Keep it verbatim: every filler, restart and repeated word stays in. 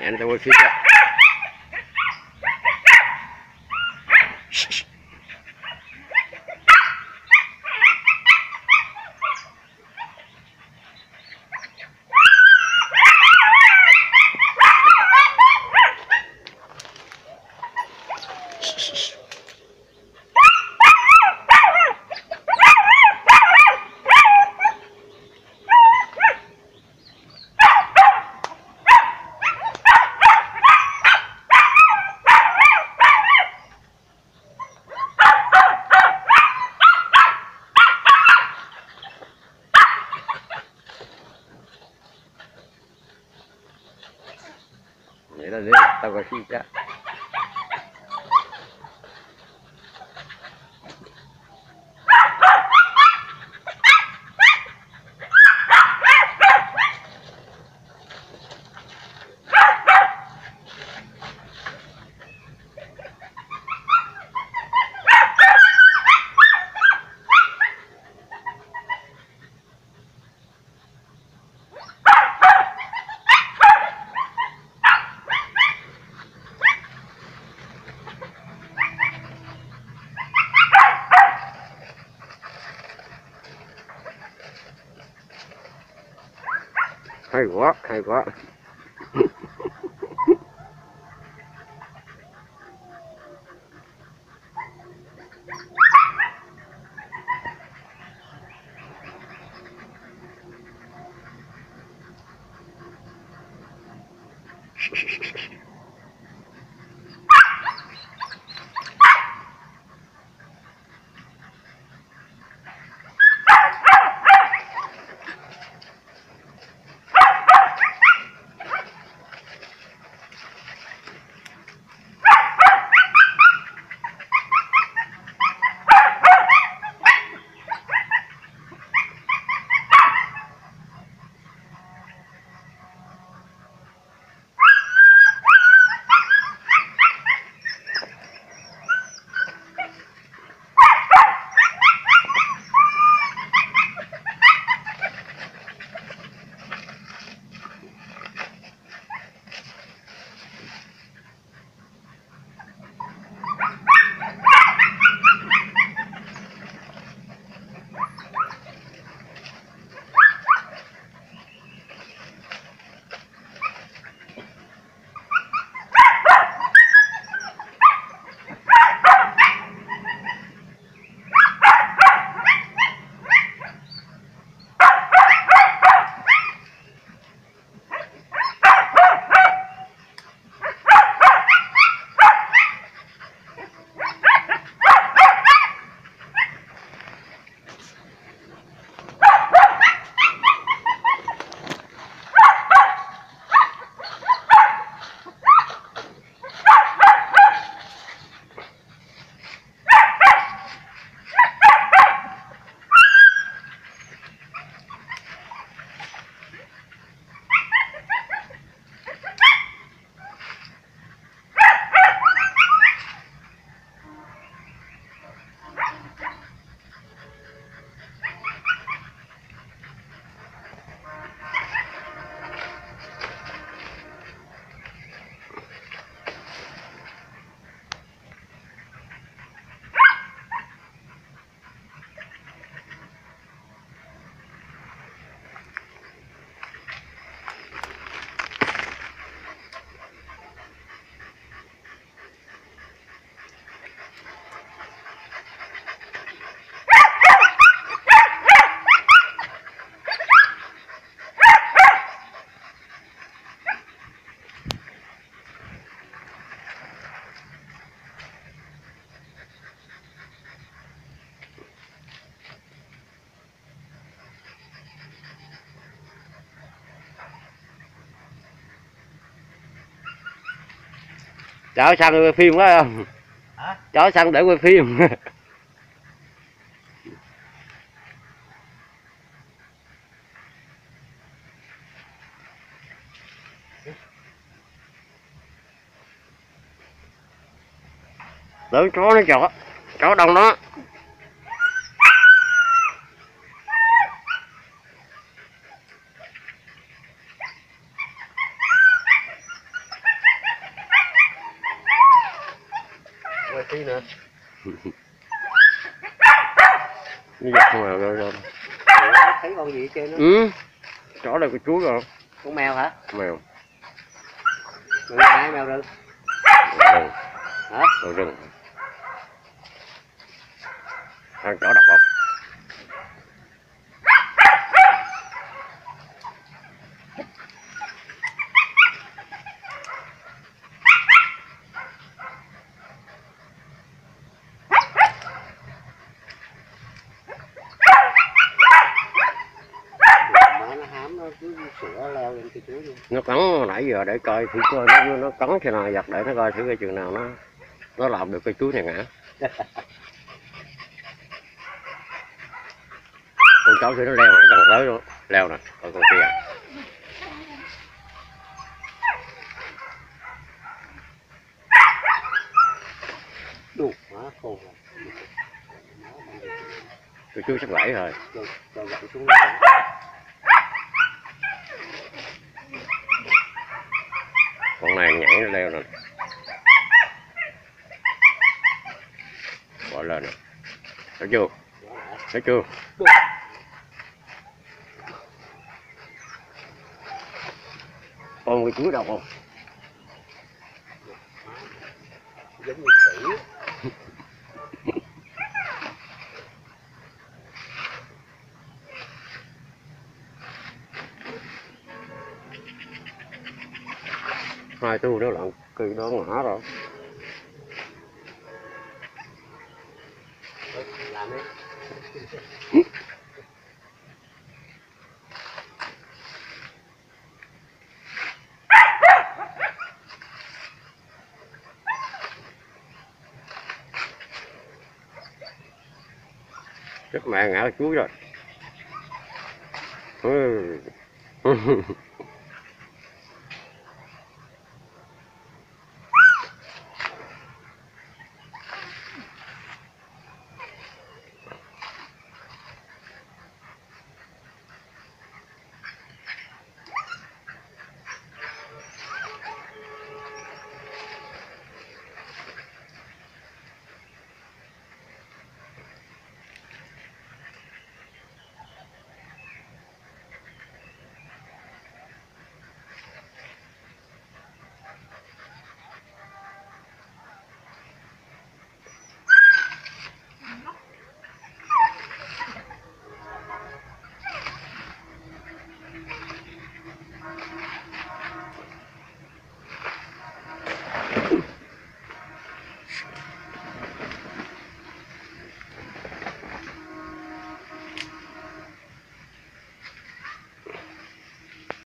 mẹ tôi phía trước. Vậy là đi, tao có khi chắc. Hay quá, hay quá. Chở xăng quay phim quá không? Hả? Chở xăng để quay phim. Đỡ chó nó chó, chó đông đó. rồi tí nữa. Nó giật không à rồi rồi. Thấy con gì trên đó? Ừ. Chó đây cái chuối rồi. Con mèo hả? Mèo. Mèo ai mèo rừng? Rừng. Hả? Đồ rừng. Ăn chó độc không? Nó hám nó cứ sữa leo lên cái chuối luôn. Nó cắn nãy giờ để coi thử coi nó nó cắn thế nào giật để nó coi thử cái chừng nào nó nó làm được cái chuối này ngã. Con cháu thì nó leo nó gần tới luôn, leo nè, còn con kia. Đủ má khôn rồi. Cái chuối sắp gãy rồi. Cho, cho gãy xuống đây. Con này nhảy nó leo nè. Bỏ lên nè. Thấy chưa? Thấy chưa? Con cái chuối đâu không? Giống như khỉ. Hai tu đó lận, kỳ đó ngã rồi. Làm đi. Chắc mẹ ngã chuối rồi. Ừ.